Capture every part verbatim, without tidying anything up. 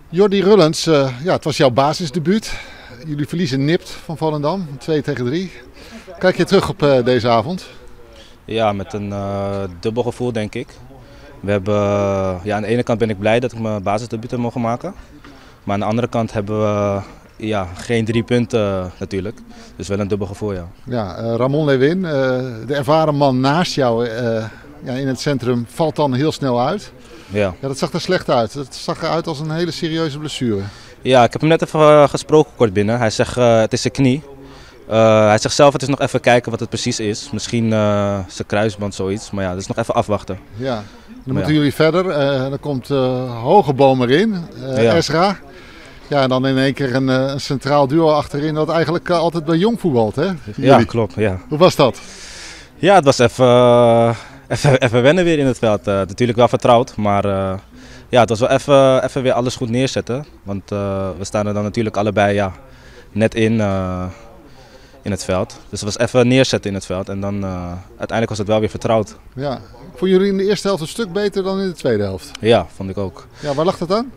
Jordi Rullens, uh, ja, het was jouw basisdebuut. Jullie verliezen nipt van Volendam, twee tegen drie. Kijk je terug op uh, deze avond? Ja, met een uh, dubbel gevoel denk ik. We hebben, uh, ja, aan de ene kant ben ik blij dat ik mijn basisdebuut heb mogen maken. Maar aan de andere kant hebben we uh, ja, geen drie punten uh, natuurlijk. Dus wel een dubbel gevoel, ja. Ja, uh, Ramon Lewin, uh, de ervaren man naast jou uh, ja, in het centrum, valt dan heel snel uit. Ja. Ja, dat zag er slecht uit. Dat zag eruit als een hele serieuze blessure. Ja, ik heb hem net even uh, gesproken kort binnen. Hij zegt uh, het is zijn knie. Uh, hij zegt zelf het is nog even kijken wat het precies is. Misschien uh, zijn kruisband zoiets, maar ja, dat is nog even afwachten. Ja, dan maar moeten ja. jullie verder. Uh, dan komt uh, Hogeboom erin, uh, ja. Ezra. Ja, en dan in één keer een, een centraal duo achterin dat eigenlijk uh, altijd bij Jong voetbalt, hè? Ja, klopt. Ja. Hoe was dat? Ja, het was even, uh, even, even wennen weer in het veld. Uh, natuurlijk wel vertrouwd, maar uh, ja, het was wel even, even weer alles goed neerzetten. Want uh, we staan er dan natuurlijk allebei ja, net in, uh, in het veld. Dus het was even neerzetten in het veld en dan uh, uiteindelijk was het wel weer vertrouwd. Ja. Vonden jullie in de eerste helft een stuk beter dan in de tweede helft? Ja, vond ik ook. Ja, waar lag dat aan?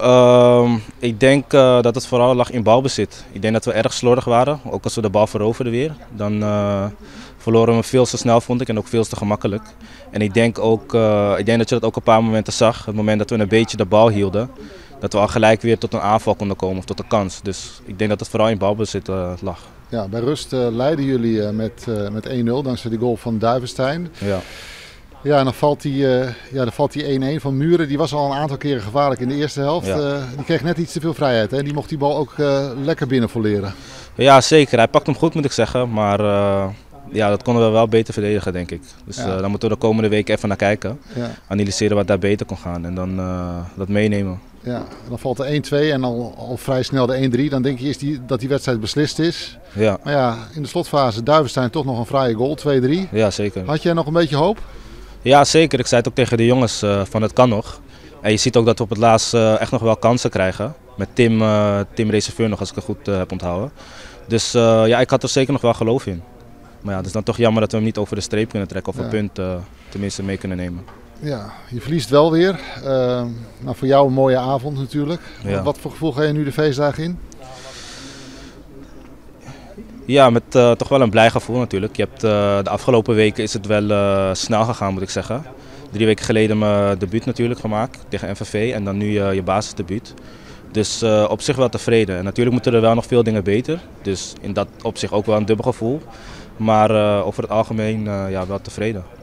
Uh, ik denk uh, dat het vooral lag in balbezit. Ik denk dat we erg slordig waren, ook als we de bal veroverden weer. Dan uh, verloren we veel te snel, vond ik, en ook veel te gemakkelijk. En ik denk, ook, uh, ik denk dat je dat ook een paar momenten zag. Het moment dat we een beetje de bal hielden, dat we al gelijk weer tot een aanval konden komen of tot een kans. Dus ik denk dat het vooral in balbezit uh, lag. Ja, bij rust uh, leidden jullie uh, met, uh, met één nul dankzij de goal van Duivenstein. Ja. Ja, en dan valt die, uh, ja, dan valt die één-één van Muren. Die was al een aantal keren gevaarlijk in de eerste helft. Ja. Uh, die kreeg net iets te veel vrijheid. Hè? Die mocht die bal ook uh, lekker binnenvolleren. Ja, zeker. Hij pakt hem goed, moet ik zeggen. Maar uh, ja, dat konden we wel beter verdedigen, denk ik. Dus ja. uh, daar moeten we de komende week even naar kijken. Ja. Analyseren wat daar beter kon gaan en dan uh, dat meenemen. Ja, dan valt er één-twee en al, al vrij snel de één-drie. Dan denk je eerst die, dat die wedstrijd beslist is. Ja. Maar ja, in de slotfase Duivenstein toch nog een fraaie goal, twee-drie. Ja, zeker. Had jij nog een beetje hoop? Ja, zeker. Ik zei het ook tegen de jongens uh, van het kan nog. En je ziet ook dat we op het laatst uh, echt nog wel kansen krijgen. Met Tim, uh, Tim Reserveur nog, als ik het goed uh, heb onthouden. Dus uh, ja, ik had er zeker nog wel geloof in. Maar ja, het is dan toch jammer dat we hem niet over de streep kunnen trekken of ja. een punt uh, tenminste mee kunnen nemen. Ja, je verliest wel weer. Uh, nou, voor jou een mooie avond natuurlijk. Ja. Wat voor gevoel ga je nu de feestdagen in? Ja, met uh, toch wel een blij gevoel natuurlijk. Je hebt, uh, de afgelopen weken is het wel uh, snel gegaan, moet ik zeggen. Drie weken geleden mijn debuut natuurlijk gemaakt tegen M V V en dan nu uh, je basisdebuut. Dus uh, op zich wel tevreden. En natuurlijk moeten er wel nog veel dingen beter. Dus in dat opzicht ook wel een dubbel gevoel. Maar uh, over het algemeen uh, ja, wel tevreden.